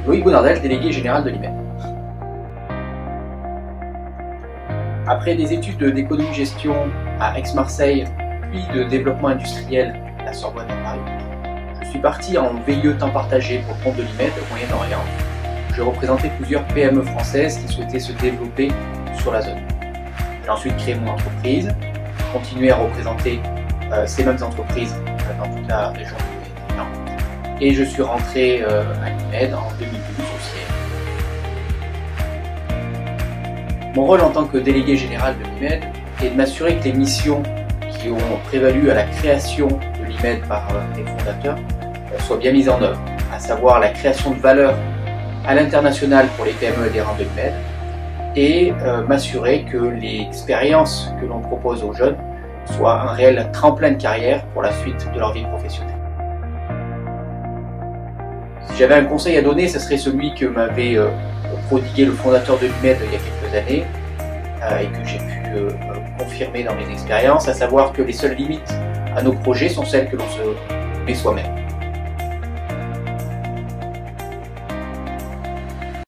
Loïc Bonardel, délégué général de l'IMED. Après des études d'économie-gestion à Aix-Marseille, puis de développement industriel à la Sorbonne à Paris, je suis parti en VIE temps partagé pour le compte de l'IMED au Moyen-Orient. J'ai représenté plusieurs PME françaises qui souhaitaient se développer sur la zone. J'ai ensuite créé mon entreprise, continué à représenter ces mêmes entreprises dans toute la région du Moyen-Orient. Et je suis rentré à l'IMED en 2012 aussi. Mon rôle en tant que délégué général de l'IMED est de m'assurer que les missions qui ont prévalu à la création de l'IMED par les fondateurs soient bien mises en œuvre, à savoir la création de valeur à l'international pour les PME adhérents de l'IMED et m'assurer que l'expérience que l'on propose aux jeunes soit un réel tremplin de carrière pour la suite de leur vie professionnelle. Si j'avais un conseil à donner, ce serait celui que m'avait prodigué le fondateur de l'IMED il y a quelques années et que j'ai pu confirmer dans mes expériences, à savoir que les seules limites à nos projets sont celles que l'on se met soi-même.